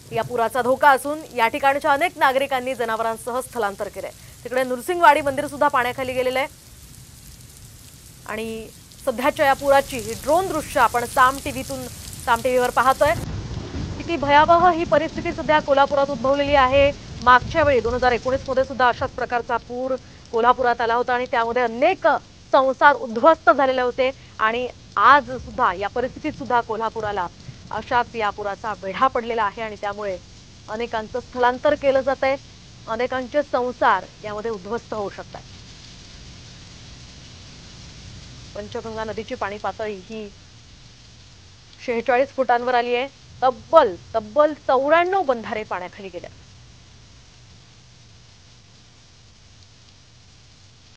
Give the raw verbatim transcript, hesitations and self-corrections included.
या पुराचा धोका असून या ठिकाणच्या अनेक नागरिकांनी जनावरांसह स्थलांतर केलंय। तिकडे नृसिंहवाडी मंदिर सुद्धा पाण्याखाली गेलेलं आहे आणि सध्याच्या या पुराची ही ड्रोन दृश्य आपण साम टीव्हीतून साम टीव्हीवर पाहतोय। किती भयावह ही परिस्थिती सध्या कोल्हापुरात उद्भवलेली आहे। मागच्या वेळी दोन हजार एकोणीस मध्ये सुद्धा अशाच प्रकारचा पूर कोल्हापुरात आला होता आणि त्यामध्ये अनेक संसार उद्ध्वस्त झालेले होते आणि आज सुद्धा या परिस्थितीत सुद्धा कोल्हापुराला अशाच या पुराचा वेढा पडलेला आहे आणि त्यामुळे अनेकांचं स्थलांतर केलं जात आहे। अनेकांचे संसार यामध्ये उद्ध्वस्त होऊ शकतात। पंचगंगा नदीची पाणी पातळी ही शेहेचाळीस फुटांवर आली आहे। तब्बल तब्बल चौऱ्याण्णव बंधारे पाण्याखाली गेले।